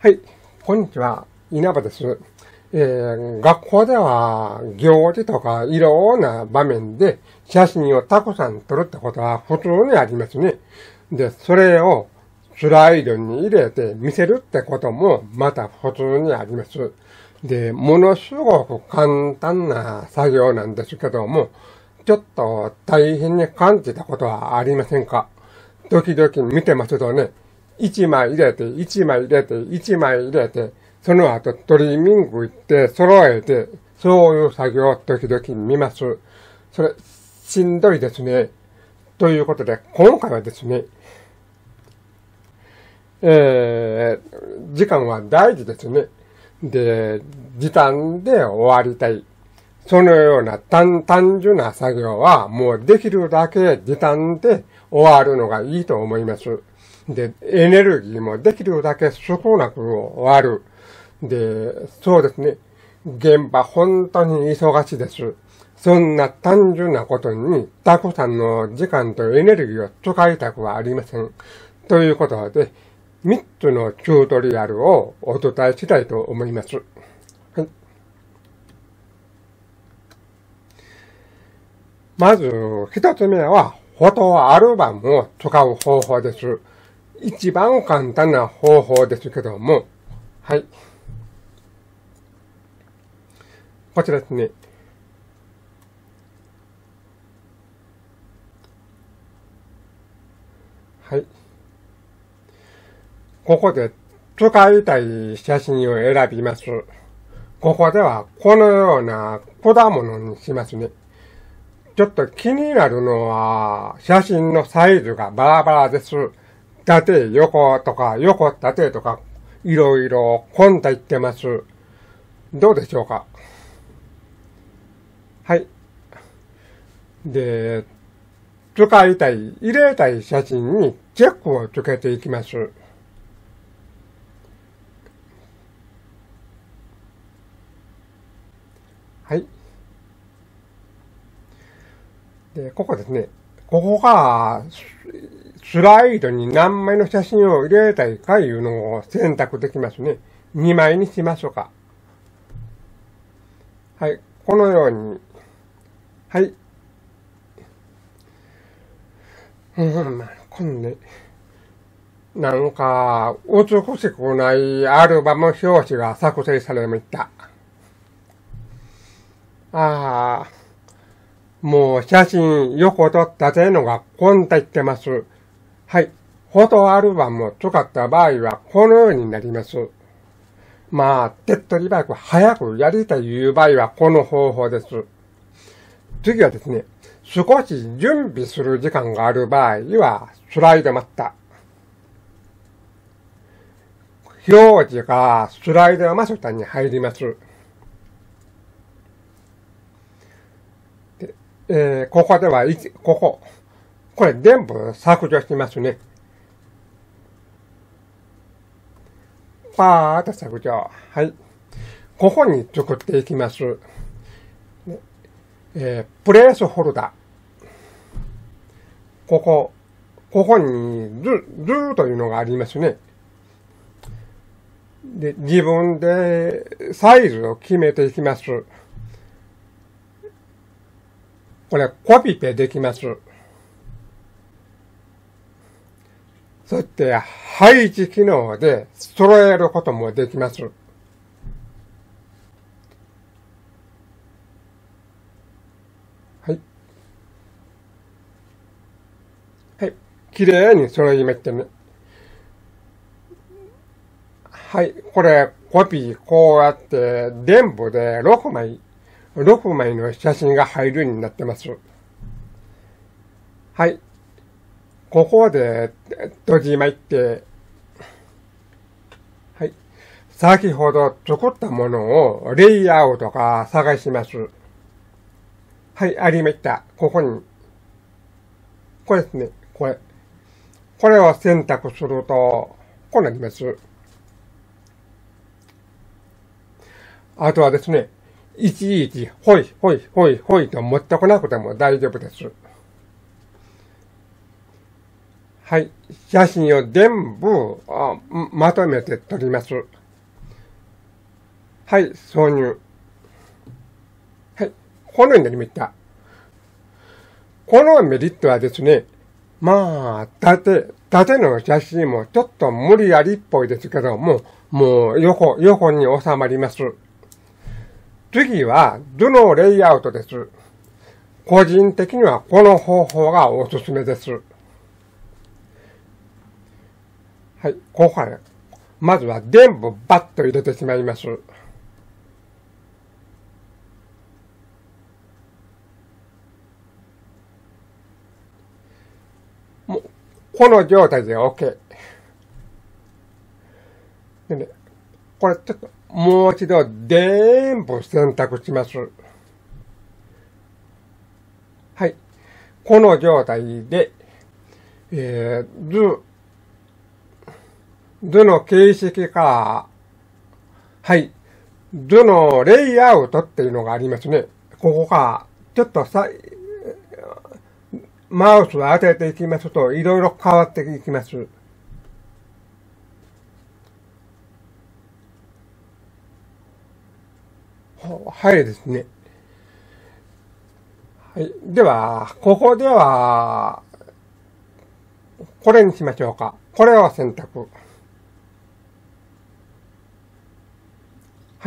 はい、こんにちは。稲葉です。学校では行事とかいろんな場面で写真をたくさん撮るってことは普通にありますね。で、それをスライドに入れて見せるってこともまた普通にあります。で、ものすごく簡単な作業なんですけども、ちょっと大変に感じたことはありませんか？時々見てますとね、1枚入れて、1枚入れて、1枚入れて、その後トリミング行って揃えて、そういう作業を時々見ます。それ、しんどいですね。ということで、今回はですね、時間は大事ですね。で、時短で終わりたい。そのような単純な作業はもうできるだけ時短で終わるのがいいと思います。で、エネルギーもできるだけ少なく終わる。で、そうですね。現場本当に忙しいです。そんな単純なことにたくさんの時間とエネルギーを使いたくはありません。ということで、3つのチュートリアルをお伝えしたいと思います。はい。まず、1つ目は、フォトアルバムを使う方法です。一番簡単な方法ですけども、はい。こちらですね。はい。ここで使いたい写真を選びます。ここではこのような果物にしますね。ちょっと気になるのは写真のサイズがバラバラです。縦、横とか横、縦とかいろいろ混んでいってます。どうでしょうか？はい。で、使いたい、入れたい写真にチェックをつけていきます。はい。で、ここですね。ここが、スライドに何枚の写真を入れたいかいうのを選択できますね。2枚にしましょうか。はい。このように。はい。こんね。なんか、美しくないアルバム表紙が作成されました。もう写真横と縦のが混んでいってます。はい。フォトアルバムを使った場合はこのようになります。手っ取り早く早くやりたいという場合はこの方法です。次はですね、少し準備する時間がある場合はスライドマッター。表示がスライドマスターに入ります。ここではこれ全部削除しますね。パーッと削除。はい。ここに作っていきます。プレースホルダー。ここに図というのがありますね。で、自分でサイズを決めていきます。これ、コピペできます。そして、配置機能で揃えることもできます。はい。はい。綺麗に揃いましたね。はい。これ、コピー、こうやって、全部で6枚の写真が入るようになってます。はい。ここで閉じまいって、はい。先ほど作ったものをレイアウトが探します。はい、ありました。ここに。これですね。これを選択すると、こうなります。あとはですね、いちいち、ほいと持ってこなくても大丈夫です。 はい。写真を全部まとめて撮ります。はい。挿入。はい。このようになりました。このメリットはですね、まあ、縦の写真もちょっと無理やりっぽいですけども、もう横に収まります。次は図のレイアウトです。個人的にはこの方法がおすすめです。はい、ここから、まずは全部バッと入れてしまいます。もうこの状態で OK。でね、これちょっともう一度全部選択します。はい。この状態で、図の形式か、はい。図のレイアウトっていうのがありますね。ここが、ちょっとマウスを当てていきますと、いろいろ変わっていきます。はいですね。はい。では、ここでは、これにしましょうか。これを選択。はい。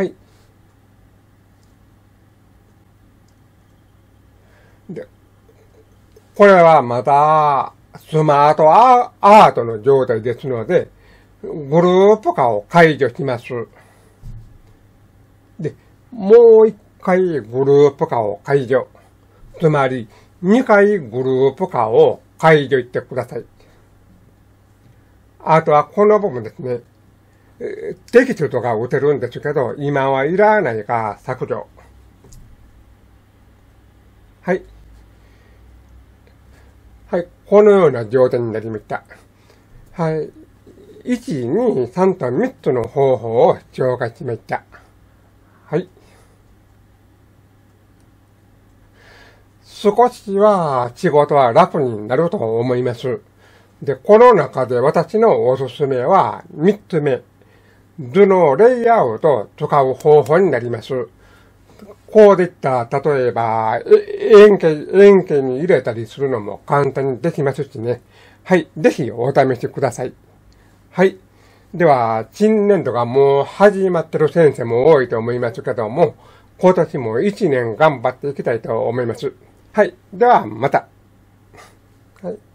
で、これはまだスマートアートの状態ですので、グループ化を解除します。で、もう一回グループ化を解除。つまり、2回グループ化を解除してください。あとはこの部分ですね。テキストが打てるんですけど、今はいらないから削除。はい。はい。このような状態になりました。はい。1、2、3と3つの方法を紹介しました。はい。少しは仕事は楽になると思います。で、この中で私のおすすめは3つ目。図のレイアウトを使う方法になります。こうでいったら、例えば、円形に入れたりするのも簡単にできますしね。はい。ぜひお試しください。はい。では、新年度がもう始まってる先生も多いと思いますけども、今年も1年頑張っていきたいと思います。はい。では、また。はい。